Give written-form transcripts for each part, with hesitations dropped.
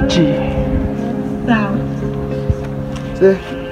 G. Wow. Say,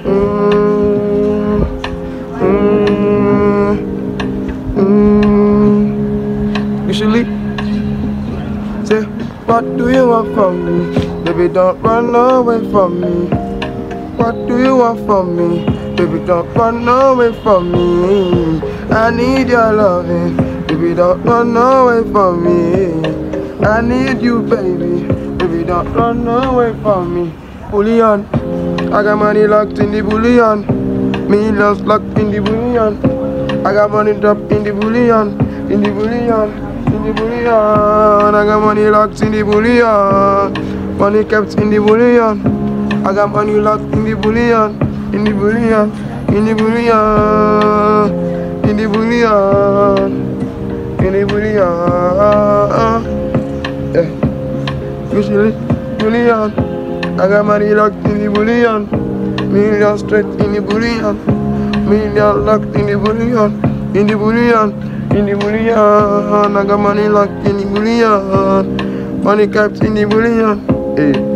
usually, say, what do you want from me? Baby, don't run away from me. What do you want from me? Baby, don't run away from me. I need your loving. Baby, don't run away from me. I need you, baby. Baby, don't run away from me. Bullion, I got money locked in the bullion. Me lost locked in the bullion. I got money dropped in the bullion. In the bullion, in the bullion. I got money locked in the bullion. Money kept in the bullion. I got money locked in the bullion. In the bullion, in the bullion, in the bullion, in the bullion. Yeah, usually bullion. I got money locked in the bullion. Million straight in the bullion. Million locked in the bullion. In the bullion, in the bullion. I got money locked in the bullion. Money kept in the bullion. Hey.